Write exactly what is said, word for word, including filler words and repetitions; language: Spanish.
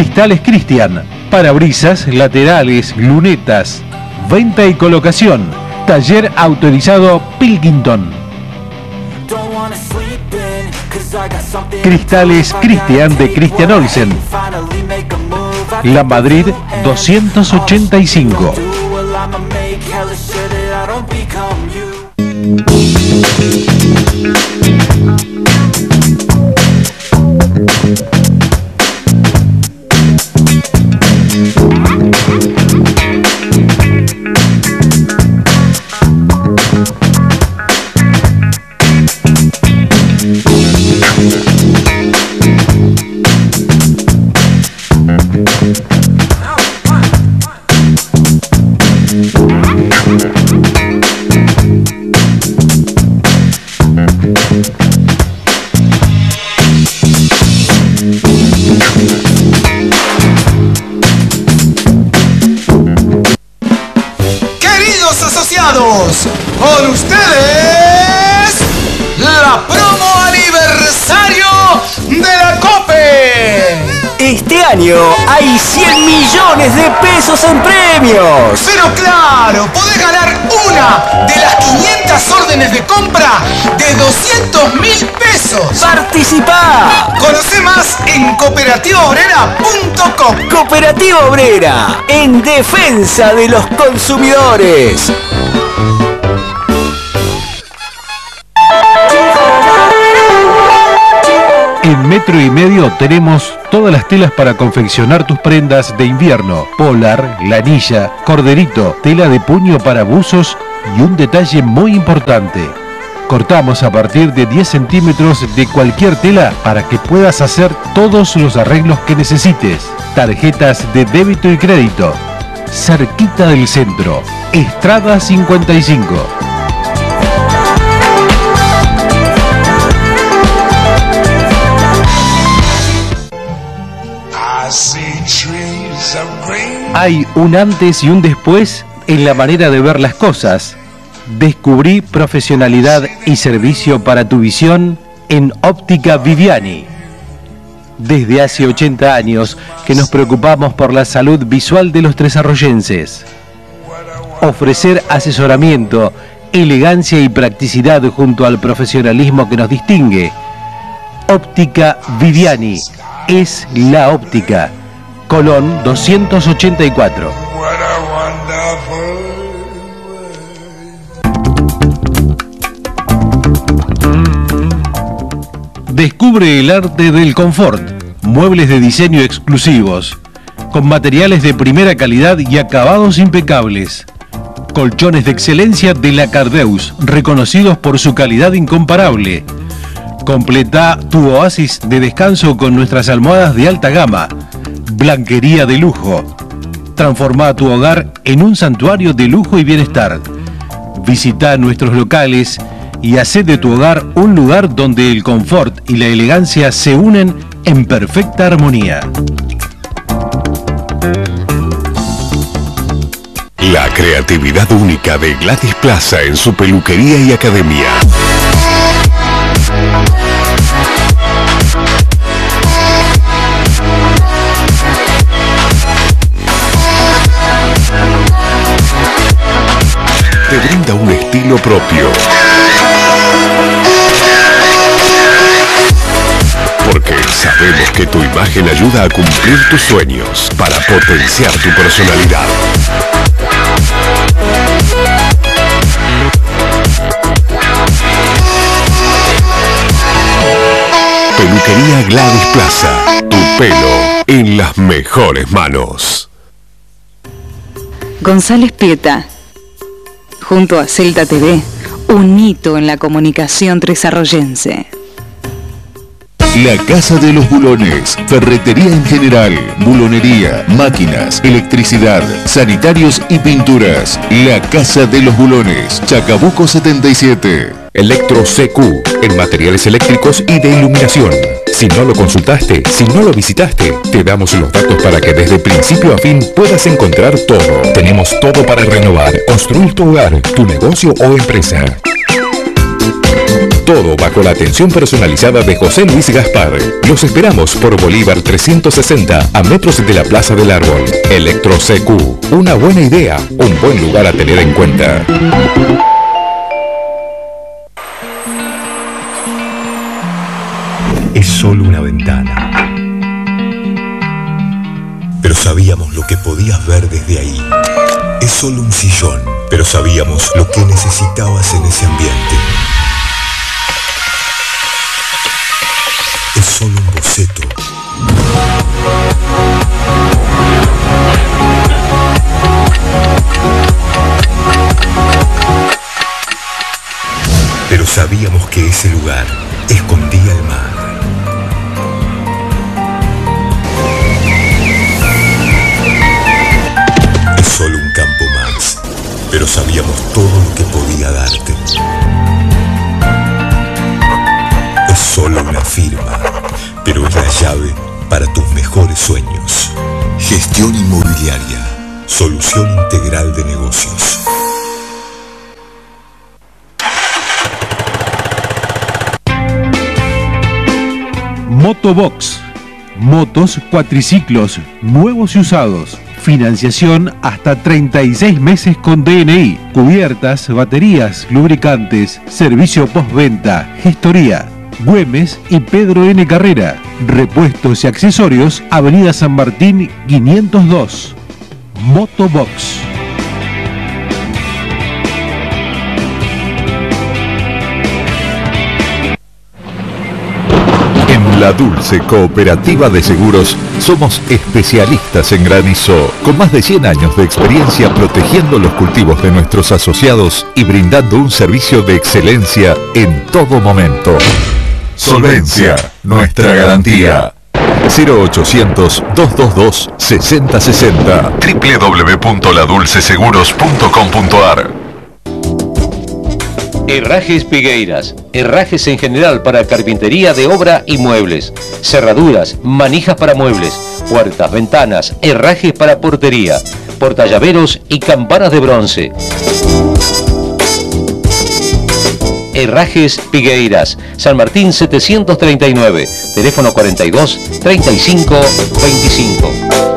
Cristales Cristian, parabrisas, laterales, lunetas, venta y colocación. Taller autorizado Pilkington. Cristales Cristian de Christian Olsen, La Madrid doscientos ochenta y cinco. Con ustedes, la promo aniversario de la COPE. Este año hay cien millones de pesos en premios. Pero claro, podés ganar una de las quinientas órdenes de compra de doscientos mil pesos. ¡Participá! Conoce más en cooperativa obrera punto com. Cooperativa Obrera, en defensa de los consumidores. En Metro y Medio tenemos todas las telas para confeccionar tus prendas de invierno. Polar, lanilla, corderito, tela de puño para buzos y un detalle muy importante. Cortamos a partir de diez centímetros de cualquier tela para que puedas hacer todos los arreglos que necesites. Tarjetas de débito y crédito. Cerquita del centro. Estrada cincuenta y cinco. Hay un antes y un después en la manera de ver las cosas. Descubrí profesionalidad y servicio para tu visión en Óptica Viviani. Desde hace ochenta años que nos preocupamos por la salud visual de los tresarroyenses. Ofrecer asesoramiento, elegancia y practicidad junto al profesionalismo que nos distingue. Óptica Viviani es la óptica. Colón doscientos ochenta y cuatro. Descubre el arte del confort. Muebles de diseño exclusivos, con materiales de primera calidad y acabados impecables. Colchones de excelencia de la Cardeus, reconocidos por su calidad incomparable. Completa tu oasis de descanso con nuestras almohadas de alta gama. Blanquería de lujo. Transforma tu hogar en un santuario de lujo y bienestar. Visita nuestros locales y haz de tu hogar un lugar donde el confort y la elegancia se unen en perfecta armonía. La creatividad única de Gladys Plaza en su peluquería y academia. Te brinda un estilo propio. Porque sabemos que tu imagen ayuda a cumplir tus sueños para potenciar tu personalidad. Peluquería Gladys Plaza. Tu pelo en las mejores manos. González Pieta. Junto a Celta T V, un hito en la comunicación tresarroyense. La Casa de los Bulones, ferretería en general, bulonería, máquinas, electricidad, sanitarios y pinturas. La Casa de los Bulones, Chacabuco setenta y siete. Electro C Q, en materiales eléctricos y de iluminación. Si no lo consultaste, si no lo visitaste, te damos los datos para que desde principio a fin puedas encontrar todo. Tenemos todo para renovar, construir tu hogar, tu negocio o empresa. Todo bajo la atención personalizada de José Luis Gaspar. Los esperamos por Bolívar trescientos sesenta, a metros de la Plaza del Árbol. Electro C Q. Una buena idea, un buen lugar a tener en cuenta. Es solo una ventana. Pero sabíamos lo que podías ver desde ahí. Es solo un sillón, pero sabíamos lo que necesitabas en ese ambiente. Es solo un boceto. Pero sabíamos que ese lugar escondía el mar. Es solo un campo más, pero sabíamos todo lo que podía darte. Es solo una firma, pero es la llave para tus mejores sueños. Gestión inmobiliaria, solución integral de negocios. Motobox. Motos, cuatriciclos, nuevos y usados. Financiación hasta treinta y seis meses con D N I. Cubiertas, baterías, lubricantes, servicio postventa, gestoría. Güemes y Pedro N. Carrera. Repuestos y accesorios, Avenida San Martín quinientos dos. Motobox. En La Dulce Cooperativa de Seguros somos especialistas en granizo, con más de cien años de experiencia protegiendo los cultivos de nuestros asociados y brindando un servicio de excelencia en todo momento. Solvencia, nuestra garantía. cero ochocientos, dos dos dos, seis cero seis cero. doble u doble u doble u punto la dulce seguros punto com punto a r. Herrajes Pigueiras. Herrajes en general para carpintería de obra y muebles. Cerraduras, manijas para muebles, puertas, ventanas, herrajes para portería, portallaveros y campanas de bronce. Herrajes Pigueiras, San Martín setecientos treinta y nueve, teléfono cuarenta y dos, treinta y cinco, veinticinco.